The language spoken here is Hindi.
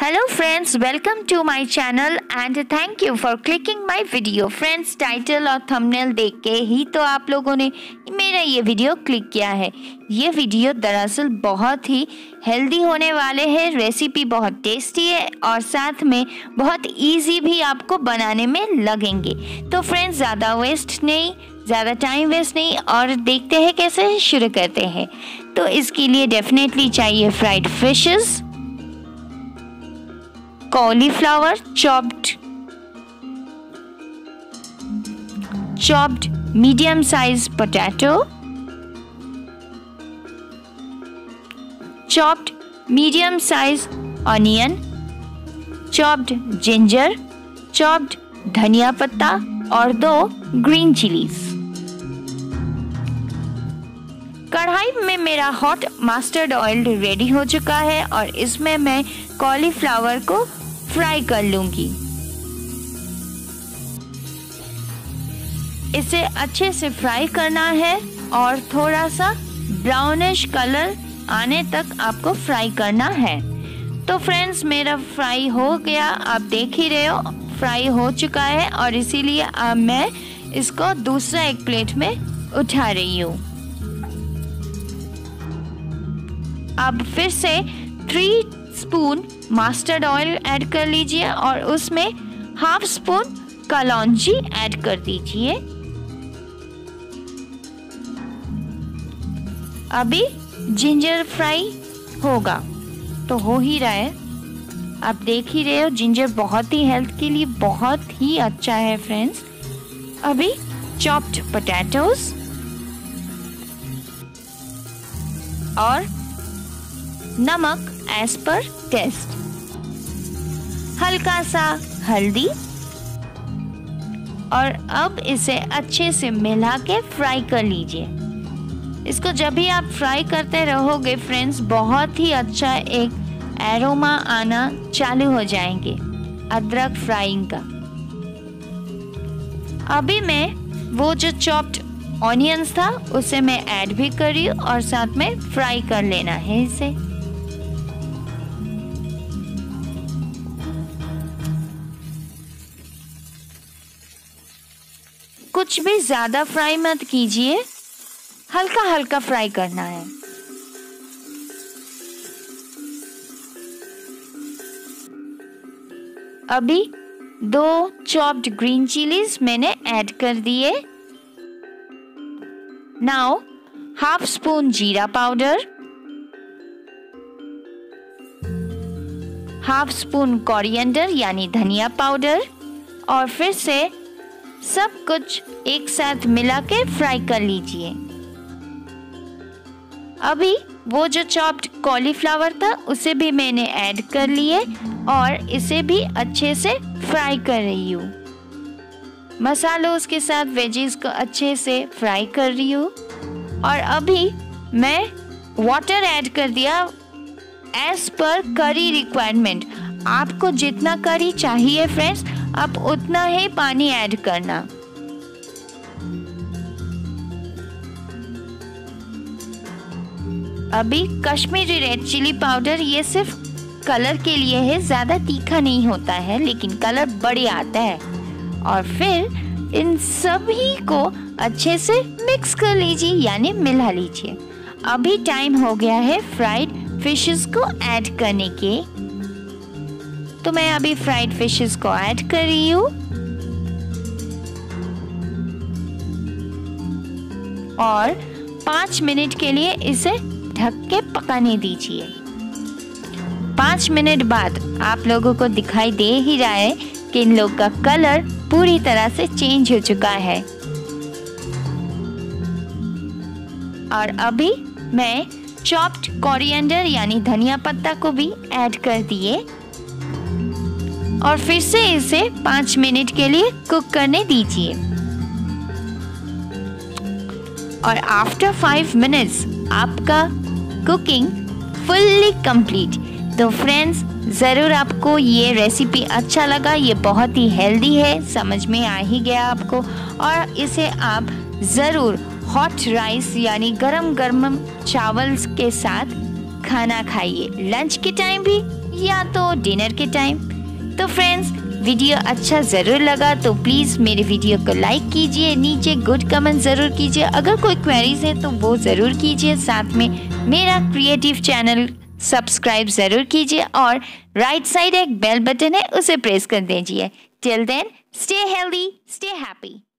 Hello friends, welcome to my channel and thank you for clicking my video. Friends, title और थंबनेल देख के ही तो आप लोगों ने मेरा ये वीडियो क्लिक किया है। ये वीडियो दरअसल बहुत ही हेल्दी होने वाले हैं। रेसिपी बहुत टेस्टी है और साथ में बहुत इजी भी आपको बनाने में लगेंगे। तो फ्रेंड्स, ज़्यादा टाइम वेस्ट नहीं और देखते हैं कैसे शुरू करते हैं। तो इसके लिए डेफिनेटली चाहिए fried fishes, cauliflower, chopped medium-sized potato, chopped medium-sized onion, chopped ginger, chopped धनिया पत्ता और 2 ग्रीन चिलीज। कढ़ाई में मेरा हॉट मस्टर्ड ऑयल रेडी हो चुका है और इसमें मैं कॉलीफ्लावर को फ्राई कर लूंगी। इसे अच्छे से फ्राई करना है और थोड़ा सा ब्राउनिश कलर आने तक आपको फ्राई करना है। तो फ्रेंड्स, मेरा फ्राई हो गया, आप देख ही रहे हो फ्राई हो चुका है और इसीलिए अब मैं इसको दूसरा एक प्लेट में उठा रही हूँ। अब फिर से 3 स्पून मस्टर्ड ऑयल ऐड कर लीजिए और उसमें हाफ स्पून कलौंजी ऐड कर दीजिए। अभी जिंजर फ्राई होगा, तो हो ही रहा है। आप देख ही रहे हो, जिंजर बहुत ही हेल्थ के लिए बहुत ही अच्छा है फ्रेंड्स। अभी चॉप्ड पोटैटोज और नमक एज पर टेस्ट, हल्का सा हल्दी और अब इसे अच्छे से मिला के फ्राई कर लीजिए। इसको जब भी आप फ्राई करते रहोगे फ्रेंड्स, बहुत ही अच्छा एक एरोमा आना चालू हो जाएंगे अदरक फ्राइंग का। अभी मैं वो जो चॉप्ड ऑनियंस था उसे मैं ऐड भी कर रही हूँ और साथ में फ्राई कर लेना है इसे। कुछ भी ज्यादा फ्राई मत कीजिए, हल्का हल्का फ्राई करना है। अभी 2 चॉप्ड ग्रीन चिलीज मैंने ऐड कर दिए। Now half spoon jeera powder, half spoon coriander यानी धनिया पाउडर और फिर से सब कुछ एक साथ मिला के फ्राई कर लीजिए। अभी वो जो चॉप्ड कॉलीफ्लावर था उसे भी मैंने ऐड कर लिए और इसे भी अच्छे से फ्राई कर रही हूँ। मसालों के साथ वेजीज को अच्छे से फ्राई कर रही हूँ और अभी मैं वाटर ऐड कर दिया एज पर करी रिक्वायरमेंट। आपको जितना करी चाहिए फ्रेंड्स, आप उतना ही पानी ऐड करना। अभी कश्मीरी रेड चिली पाउडर, ये सिर्फ कलर के लिए है, ज़्यादा तीखा नहीं होता है लेकिन कलर बढ़िया आता है। और फिर इन सभी को अच्छे से मिक्स कर लीजिए यानी मिला लीजिए। अभी टाइम हो गया है फ्राइड फिशेस को ऐड करने के, तो मैं अभी फ्राइड फिशेस को ऐड कर रही हूँ और 5 मिनट के लिए इसे ढक के पकाने दीजिए। 5 मिनट बाद आप लोगों को दिखाई दे ही रहा है कि इन लोग का कलर पूरी तरह से चेंज हो चुका है। और अभी मैं चॉप्ड कोरिएंडर यानी धनिया पत्ता को भी ऐड कर दिए और फिर से इसे 5 मिनट के लिए कुक करने दीजिए। और आफ्टर 5 मिनट्स आपका कुकिंग फुल्ली कंप्लीट। तो फ्रेंड्स, ज़रूर आपको ये रेसिपी अच्छा लगा। ये बहुत ही हेल्दी है, समझ में आ ही गया आपको। और इसे आप ज़रूर हॉट राइस यानी गरम गरम चावल के साथ खाना खाइए, लंच के टाइम भी या तो डिनर के टाइम। तो फ्रेंड्स, वीडियो अच्छा ज़रूर लगा तो प्लीज़ मेरे वीडियो को लाइक कीजिए, नीचे गुड कमेंट ज़रूर कीजिए। अगर कोई क्वेरीज है तो वो ज़रूर कीजिए। साथ में मेरा क्रिएटिव चैनल सब्सक्राइब ज़रूर कीजिए और राइट साइड एक बेल बटन है, उसे प्रेस कर दीजिए। Till then, stay healthy, stay happy.